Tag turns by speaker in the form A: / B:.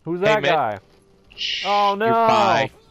A: Who's
B: Hey,
A: that
B: man.
A: guy?
B: Shh,
A: Oh
B: you're
A: no!
B: fine.